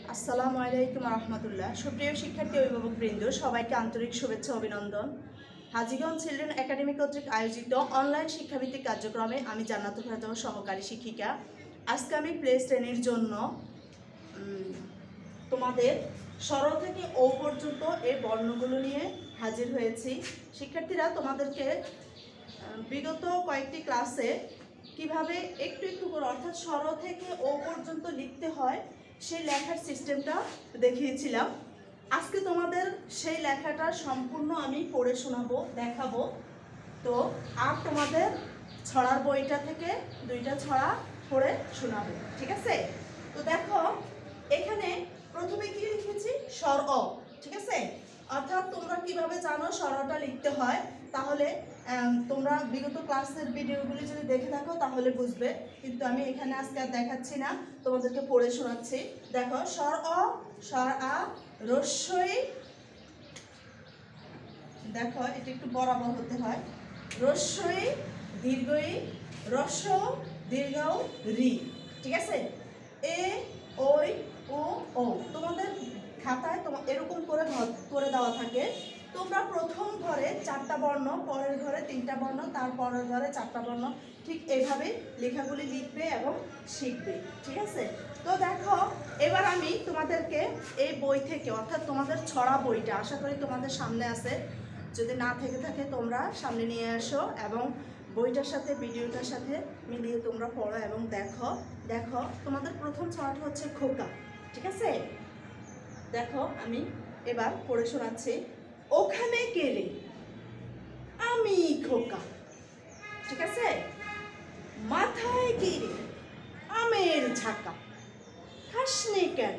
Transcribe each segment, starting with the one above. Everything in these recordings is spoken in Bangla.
আসসালামু আলাইকুম রহমতুল্লাহ। সুপ্রিয় শিক্ষার্থী অভিভাবকবৃন্দ, সবাইকে আন্তরিক শুভেচ্ছা অভিনন্দন। হাজীগঞ্জ চিলড্রেন একাডেমি কর্তৃক আয়োজিত অনলাইন শিক্ষাভিত্তিক কার্যক্রমে আমি জান্নাতুল ফাতেমা সহকারী শিক্ষিকা। আজকে আমি প্লে শ্রেণীর জন্য তোমাদের সরল থেকে ও পর্যন্ত এই বর্ণগুলো নিয়ে হাজির হয়েছি। শিক্ষার্থীরা, তোমাদেরকে বিগত কয়েকটি ক্লাসে কিভাবে একটু একটু করে অর্থাৎ সরল থেকে ও পর্যন্ত লিখতে হয় সেই লেখার সিস্টেমটা দেখিয়েছিলাম। আজকে তোমাদের সেই লেখাটা সম্পূর্ণ আমি পড়ে শোনাবো, দেখাবো। তো আর তোমাদের ছড়ার বইটা থেকে দুইটা ছড়া পড়ে শোনাবো, ঠিক আছে? তো দেখো, এখানে প্রথমে কি লিখেছি? স্বর অ, ঠিক আছে? অর্থাৎ তোমরা কিভাবে জানো স্বরটা লিখতে হয়, তাহলে তোমরা বিগত ক্লাসের ভিডিওগুলি যদি দেখে থাকো তাহলে বুঝবে, কিন্তু আমি এখানে আজকে আর দেখাচ্ছি না, তোমাদেরকে পড়ে শোনাচ্ছি। দেখো, স্বর অ, স্বর আ, রস্বই, দেখো এটা একটু বরাবর হতে হয়, রস্বই দীর্ঘই, রস্ব দীর্ঘ রি, ঠিক আছে? এ ওই ও ও তোমাদের খাতায় এরকম করে দেওয়া থাকে। তোমরা প্রথম ঘরে 4টা বর্ণ, পরের ঘরে 3টা বর্ণ, তারপরের ঘরে 4টা বর্ণ, ঠিক এইভাবে লেখাগুলি লিখবে এবং শিখবে, ঠিক আছে? তো দেখো, এবার আমি তোমাদেরকে এই বই থেকে অর্থাৎ তোমাদের ছড়া বইটা আশা করি তোমাদের সামনে আছে, যদি না থেকে থাকে তোমরা সামনে নিয়ে আসো এবং বইটার সাথে ভিডিওটার সাথে মিলিয়ে তোমরা পড়ো এবং দেখো। দেখো, তোমাদের প্রথম ছড়াটা হচ্ছে খোকা, ঠিক আছে? দেখো, আমি এবার পড়ে শোনাচ্ছি। ওখানে কে রে? আমি খোকা, ঠিক আছে? মাথায় কি রে? আমের ঝাঁকা, খাসনি কেন?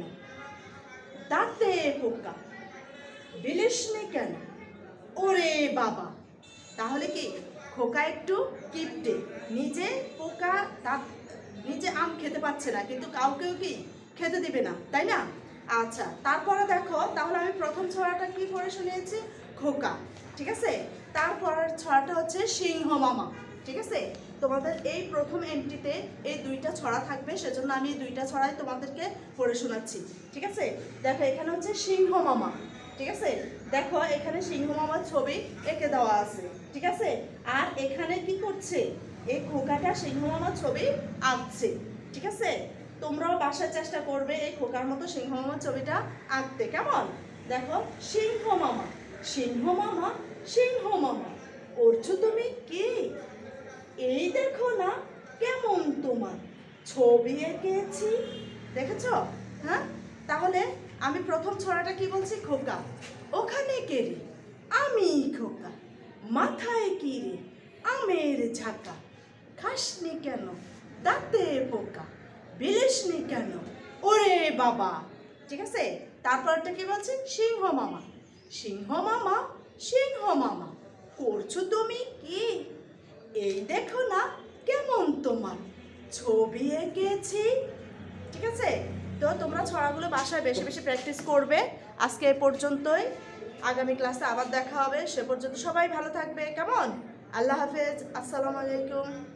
দাঁতে পোকা, বিলিসনি কেন? ওরে বাবা! তাহলে কি খোকা একটু কিপটে, নিজে পোকা, দাঁত, নিজে আম খেতে পাচ্ছে না, কিন্তু কাউকেও কি খেতে দিবে না, তাই না? আচ্ছা, তারপরে দেখো, তাহলে আমি প্রথম ছড়াটা কি পড়ে শুনিয়েছি? খোকা, ঠিক আছে? তারপরের ছড়াটা হচ্ছে সিংহ মামা, ঠিক আছে? তোমাদের এই প্রথম এন্ট্রিতে এই দুইটা ছড়া থাকবে, সেজন্য আমি এই দুইটা ছড়াই তোমাদেরকে পড়ে শোনাচ্ছি, ঠিক আছে? দেখো, এখানে হচ্ছে সিংহ মামা, ঠিক আছে? দেখো, এখানে সিংহ মামার ছবি এঁকে দেওয়া আছে, ঠিক আছে? আর এখানে কি করছে? এই খোকাটা সিংহ মামার ছবি আঁকছে, ঠিক আছে? তোমরাও বাসায় চেষ্টা করবে এই খোকার মতো সিংহ মামার ছবিটা আঁকতে, কেমন? দেখো, সিংহ মামা, সিংহ মামা, সিংহ মামা, করছো তুমি কি? এই দেখো না কেমন তোমার ছবি এঁকেছি, দেখেছ? হ্যাঁ, তাহলে আমি প্রথম ছড়াটা কি বলছি? খোকা। ওখানে কে রে? আমি খোকা। মাথায় কি রে? আমের ঝাঁকা, খাসনি কেন? দাঁতে পোকা, বিলিসনি কেন? ওরে বাবা! ঠিক আছে? তারপরটা কি বলছে? সিংহ মামা, সিংহ মামা, সিংহ মামা, করছো তুমি কি? এই দেখো না কেমন তোমার ছবি এঁকেছি, ঠিক আছে? তো তোমরা ছড়াগুলো বাসায় বেশি বেশি প্র্যাকটিস করবে। আজকে এ পর্যন্তই, আগামী ক্লাসে আবার দেখা হবে। সে পর্যন্ত সবাই ভালো থাকবে, কেমন? আল্লাহ হাফেজ, আসসালামু আলাইকুম।